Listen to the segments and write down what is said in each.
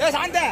சாந்த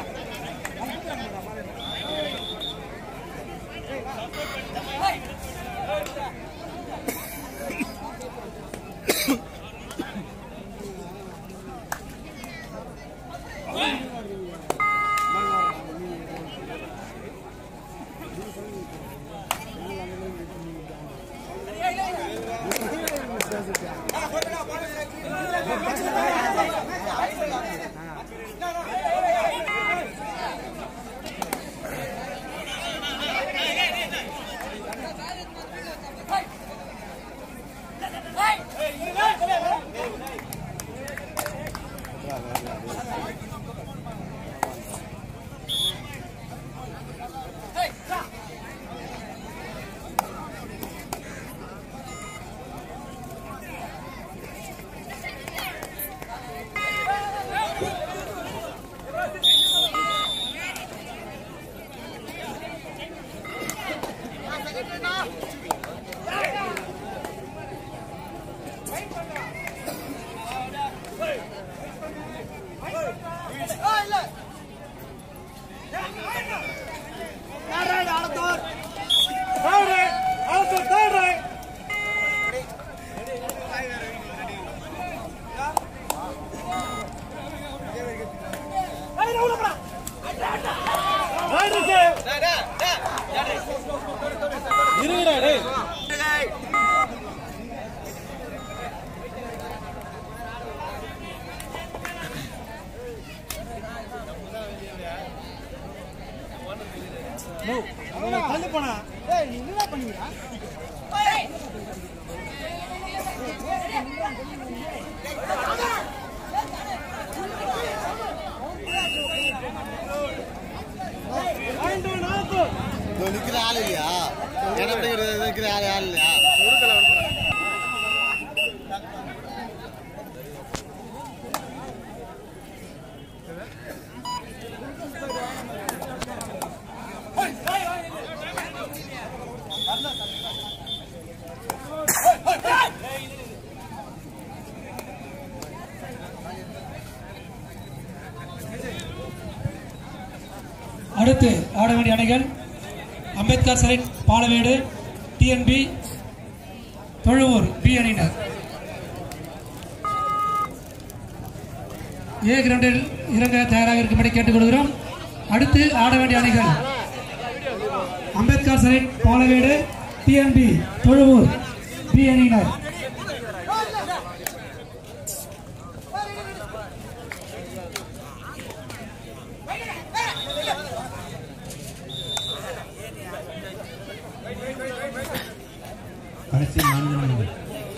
அடுத்து ஆட வேண்டிய அணிகள் Ambedkar side Palavedu TNP Thozhuvur B அணியினர். ஏ கிரவுண்டில் இறங்க தயாராக இருக்கும்படி கேட்டுக்கொள்கிறோம். அடுத்து ஆட வேண்டிய அணிகள் Ambedkar side Palavedu TNP Thozhuvur B அணியினர். கடைசி 4 நிமிடங்கள்.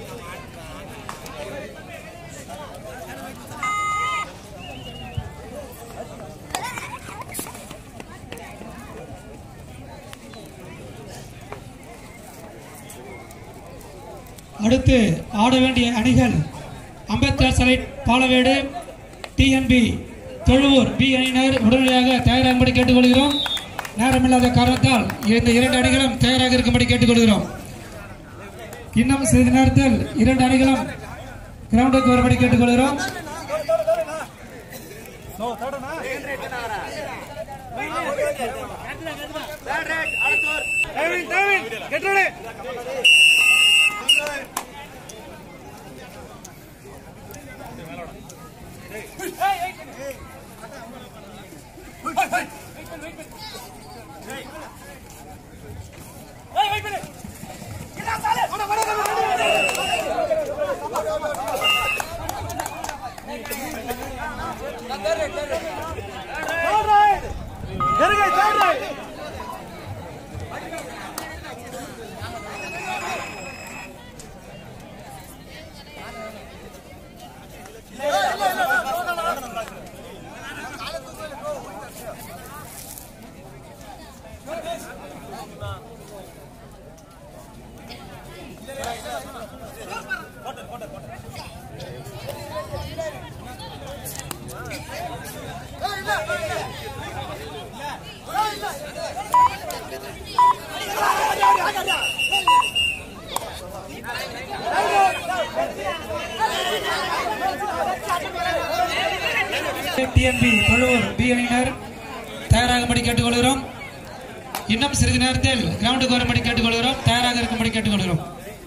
அடுத்து ஆட வேண்டிய அணிகள் Ambedkar side Palavedu TNP Thozhuvur B அணியினர் உடனடியாக தயாராகும்படி கேட்டுக்கொள்கிறோம். நேரமில்லாத காரணத்தால் இந்த 2 அணிகளும் தயாராக இருக்கும்படி கேட்டுக்கொள்கிறோம். இன்னும் சிறிது நேரத்தில் 2 அணிகளும் கிரவுண்டுக்கு வரும்படி கேட்டுக்கொள்கிறோம். டிஎன்பி தொழுவூர் பி அணியினர் தயாராகும்படி கேட்டுக்கொள்கிறோம். இன்னும் சிறிது நேரத்தில் கிரவுண்டுக்கு வரும்படி கேட்டுக்கொள்கிறோம். தயாராக இருக்கும்படி கேட்டுக்கொள்கிறோம்.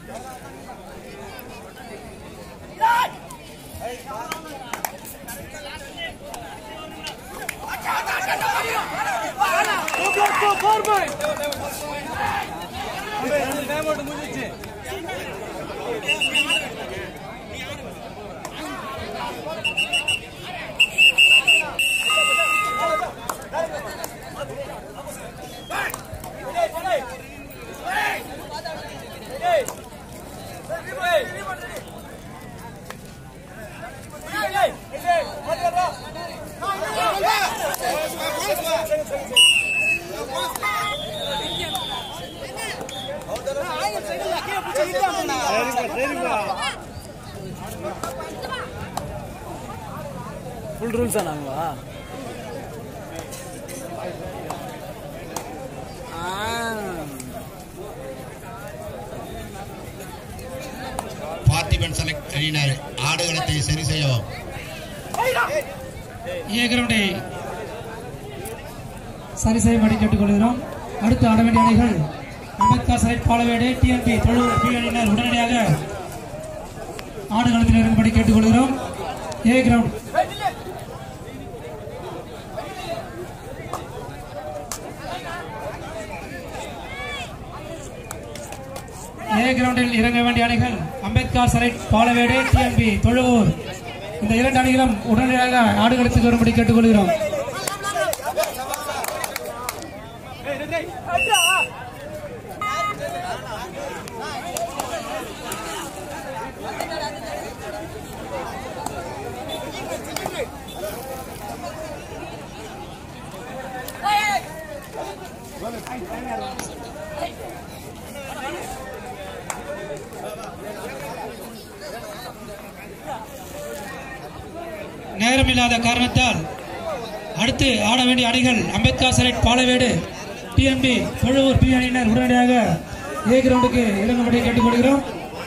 ஃபுல் ரூல்ஸா நாங்களா? பார்த்திபன் செலக்ட் அணியினர் ஆடுகளத்தை சரி செய்யவும். கிரவுண்டை சரி செய்யும்படி கேட்டுக்கொள்கிறோம். அடுத்து ஆட வேண்டிய அணிகள் Ambedkar select Palavedu TNP Thozhuvur B அணியினர் உடனடியாக ஆடுகளத்தில் இறங்கும்படி கேட்டுக்கொள்கிறோம். ஏ கிரவுண்ட் கிரவுண்டில் இறங்க வேண்டிய அணிகள் அம்பேத்கர் செலக்ட் பாலவேடு டிஎன்பி தொழுவூர். இந்த இரண்டு அணிகளும் உடனடியாக ஆடுகளத்துக்கு வரும்படி கேட்டுக்கொள்கிறோம். நேரமில்லாத காரணத்தால் அடுத்து ஆட வேண்டிய அணிகள் Ambedkar select Palavedu TNP Thozhuvur B அணியினர் உடனடியாக ஏ கிரவுண்டுக்கு இறங்கும்படி கேட்டுக்கொள்கிறோம்.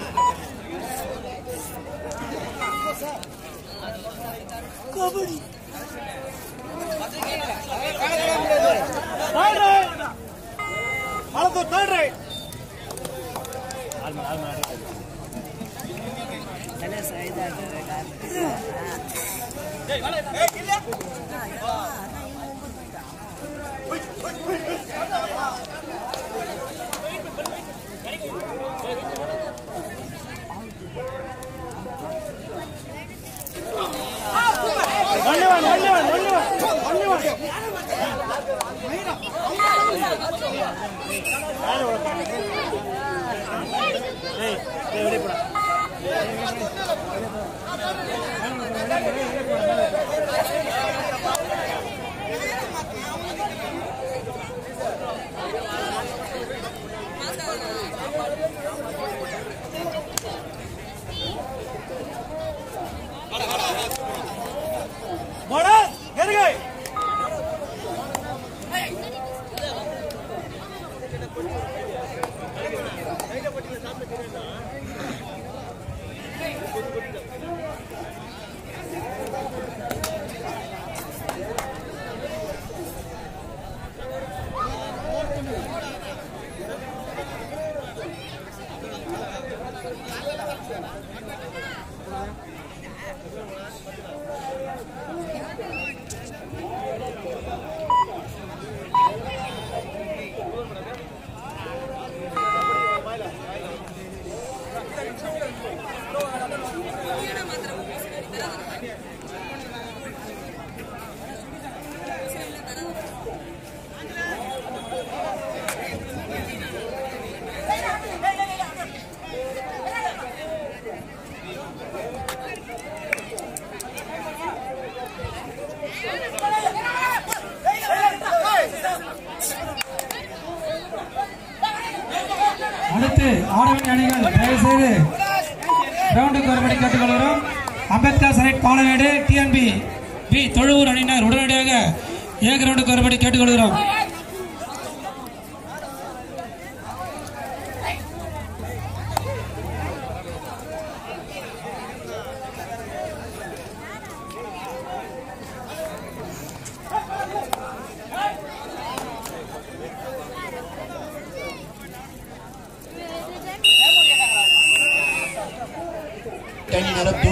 அடுத்து ஆடவணி அணிகள் தயவு செய்து கிரவுண்டுக்கு வரும்படி கேட்டுக்கொள்கிறோம். Ambedkar select Palavedu TNP B Thozhuvur அணியினர் உடனடியாக ஏ கிரவுண்டுக்கு வரும்படி கேட்டுக்கொள்கிறோம்.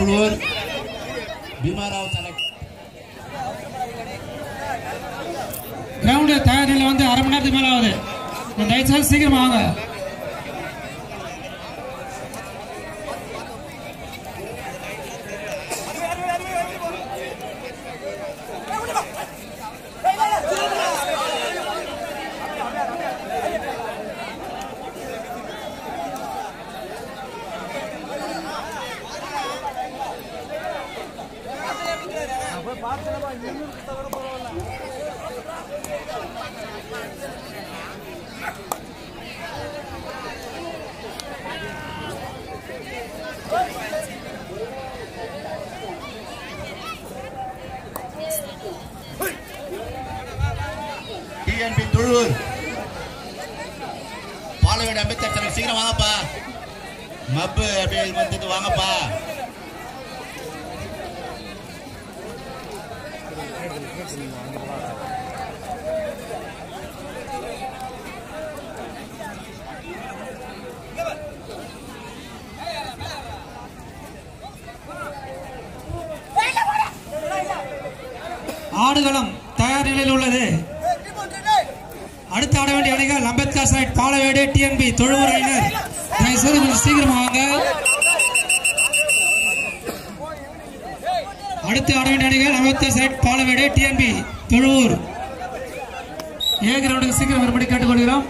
தொழுவூர் பீமாராவ் செலக்ட். கிரவுண்ட் தயார் நிலை வந்து அரை மணி நேரத்துக்கு மேல ஆகுது. தயவுசெய்து சீக்கிரம் வாங்க. TNP Thozhuvur Palavedu Ambedkar select. சீக்கிரம் வாங்கப்பா. மப்பு அப்படியே வந்துட்டு வாங்கப்பா. ஆடுகளம் தயார் நிலையில் உள்ளது. அடுத்து ஆட வேண்டிய அணிகள் அம்பேத்கர் சைட் பாலவேடு டிஎன்பி தொழுவூர் அணியினர். தயவுசெய்து கொஞ்சம் சீக்கிரமா வாங்க. அடுத்து ஆட வேண்டிய அணிகள் Ambedkar side Palavedu TNP Thozhuvur. A கிரவுண்டுக்கு சீக்கிரம் வரும்படி கேட்டுக்கொள்கிறோம்.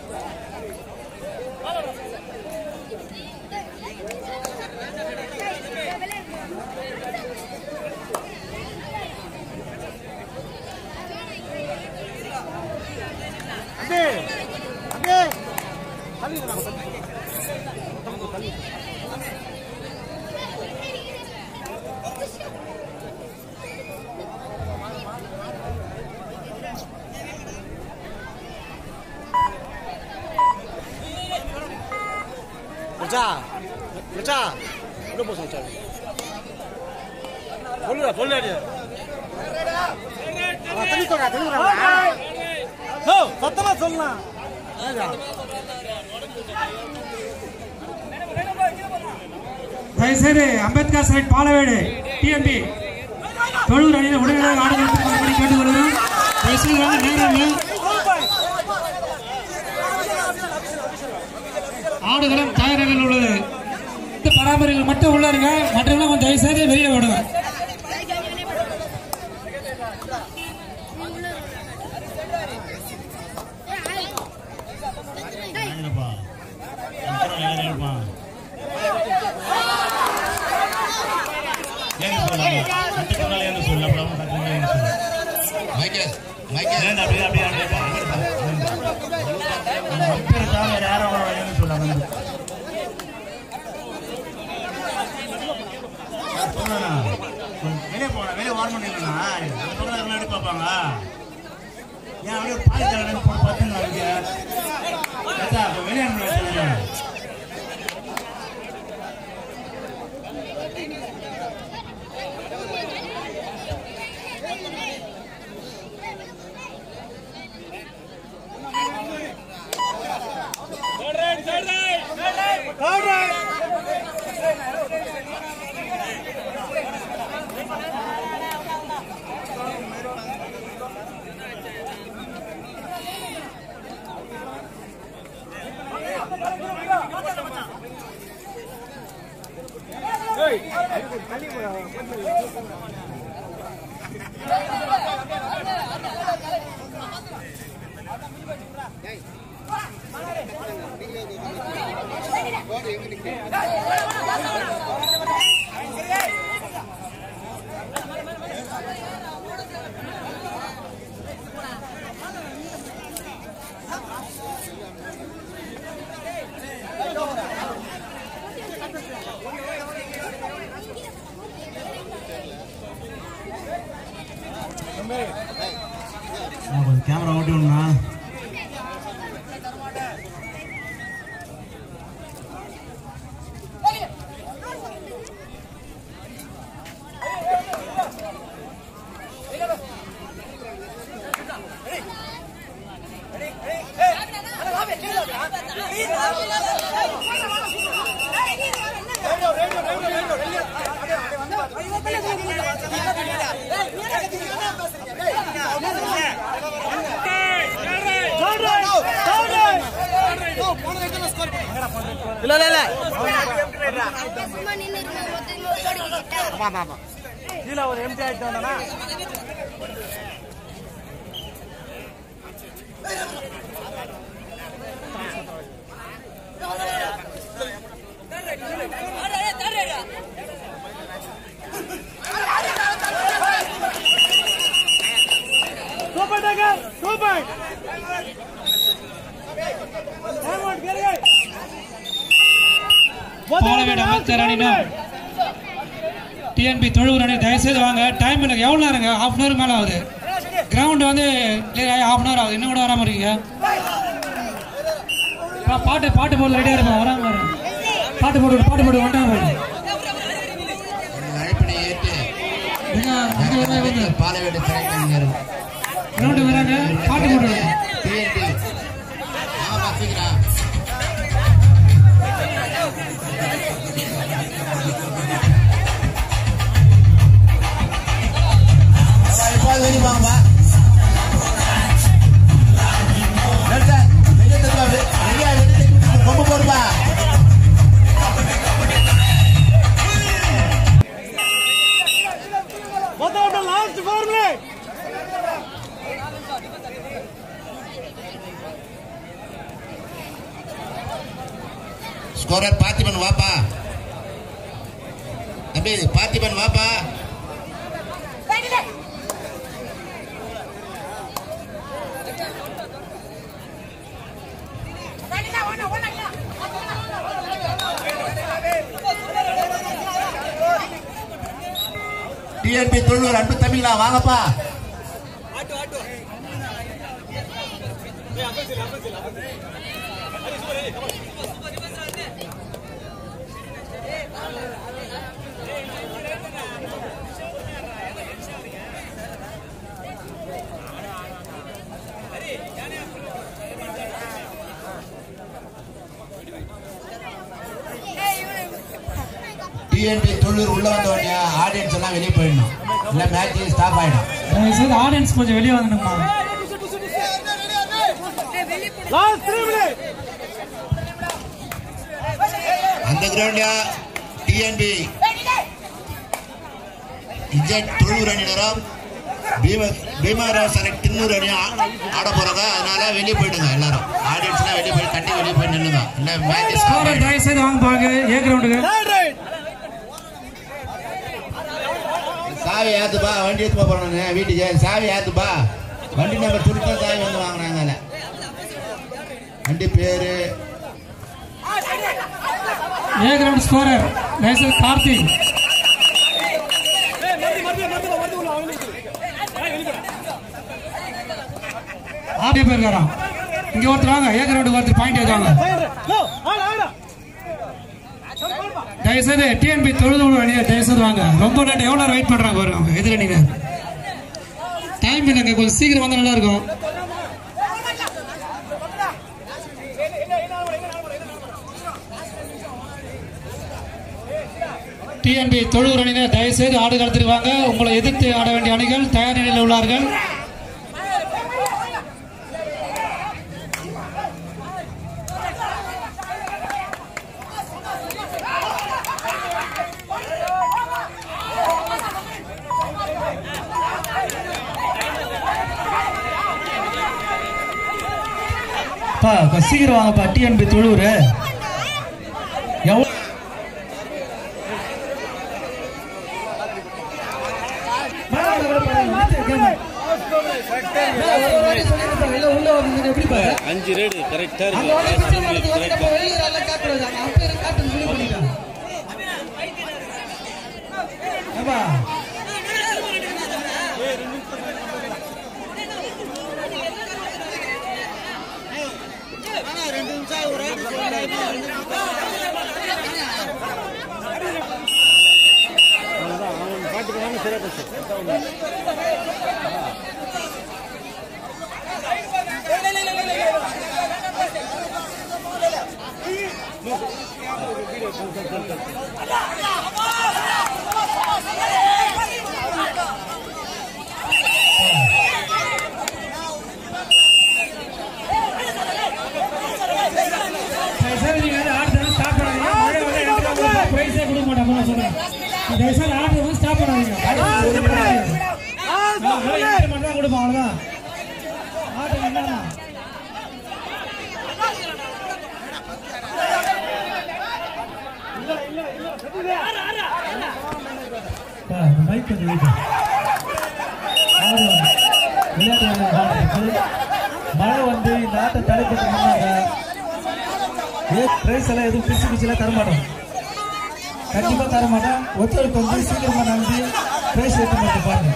தயவுசெய்து அம்பேத்கர் சைட் பாலவேடு டிஎன்பி தொழுவூர் அணியில் உடனடியாக ஆடுகளுக்கு கேட்டுக்கொள்கிறோம். ஆடுகளம் தயார் நிலையில் உள்ளது. இந்த பராமரிகள் மட்டும் உள்ள இருங்க. மற்றவங்க கொஞ்சம் தயவுசெய்து வெளியே விடுங்க. வெளியே வார்மன் இல்லைன்னா பார்ப்பாங்க. ஏன் அப்படியே பாதி தலைவன் பார்த்துங்க வெளியே கேமரா ஓட்டி விடணும்னா Radio. இல்ல இல்ல இல்ல ஆமா கீழே ஒரு எம்டி ஆயிட்டு வந்தானா பாலவேடு அம்பேத்கர் அணியினர் டிஎன்பி தொழுவூர் அணி தயவுசெய்து வாங்க. டைம் எனக்கு எவ்வளோ நேரங்க? ஹாஃப் அன் ஹவர் மேலே ஆகுது. கிரவுண்டு வந்து ஹாஃப் அன் ஹவர் ஆகுது. இன்னும் கூட வராமல் இருக்கீங்க. பாட்டு போட்டு ரெடியாக இருப்போம். வராமல் வரேன். பாட்டு போட்டு வந்துட்டாங்க. பாலவேடு திரைக்கலைஞர் கிரவுண்டு வராங்க. பாட்டு போட்டு வெளிவாங்கப்பா ரொம்ப போடுப்பா ஸ்கோரர் பார்த்திபன் வாப்பா தம்பி பார்த்திபன் வாப்பா டிஎன்பி தொழுவூர் அன்பு தம்பிங்களா வாங்கப்பா டிஎன்பி தொழுவூர் உள்ள வந்தோடனே ஆடியன்ஸ் எல்லாம் வெளியே போயிடணும், இல்ல மேட்ச் ஸ்டாப் ஆயிடும். ஆடியன்ஸ் கொஞ்சம் வெளியே வந்துடுமா? அந்த கிரவுண்ட்ல டிஎன்பி இஜெட் தொழுவூர் அணியினரும் பீமராவ் செலக்ட் தின்னூர் அணியும் ஆட போறாங்க. அதனால வெளியே போயிடுங்க எல்லாரும். ஆடியன்ஸ் எல்லாம் வெளியே போய் கட்டி வெளியே போய் நில்லுங்க, இல்ல மேட்ச் ஸ்டாப் ஆயிடும். தயவு செய்து வாங்க பாருங்க. ஏ கிரவுண்டுக்கு சாவி ஏத்துப்பா, வண்டி ஏத்துப்பா போறாங்க வீட்டுக்கு. சாவி ஏத்துப்பா, வண்டி நம்பர் சுருட்டா சாவி வந்து வாங்கினாங்க. வண்டி பேரு ஏ கிரவுண்ட் ஸ்கோரர் நேசல் கார்த்திக். ஆடிய பேர் இருக்காராம். இங்க ஒருத்தர் வாங்க. ஏ கிரவுண்ட் ஒருத்தர் பாயிண்ட் ஏற்றுவாங்க. தயவுசெய்து டிஎன்பி தொழுவூர் அணியை தயவுசெய்து வாங்க. ரொம்ப நேரம் எவ்வளோ நேரம் வெயிட் பண்றாங்க பாருங்க எதிரணிங்க. டைம் இல்லைங்க, கொஞ்சம் சீக்கிரம் வந்தா நல்லா இருக்கும். டிஎன்பி தொழுவூர் அணியினர் தயவுசெய்து ஆடு களத்திற்கு வாங்க. உங்களை எதிர்த்து ஆட வேண்டிய அணிகள் தயார் நிலையில் உள்ளார்கள். சீக்கிரம் வாங்கப்பா. டிஎன்பி தொழுவூர் எவ்வளோ அஞ்சு ரேடு கரெக்டா கொடுப்போம் அவ்வளவுதான். மழை வந்து இந்த ஆட்டை தடைப்பட்டு முன்னாங்க பிரைஸ் எல்லாம் எதுவும் பிரிச்சு பிரிச்சுலாம் தரமாட்டோம், கண்டிப்பா தரமாட்டோம். ஒருத்தருக்கு வந்து சீக்கிரமா நம்பி பிரைஸ் எடுத்து மட்டும் பாருங்க.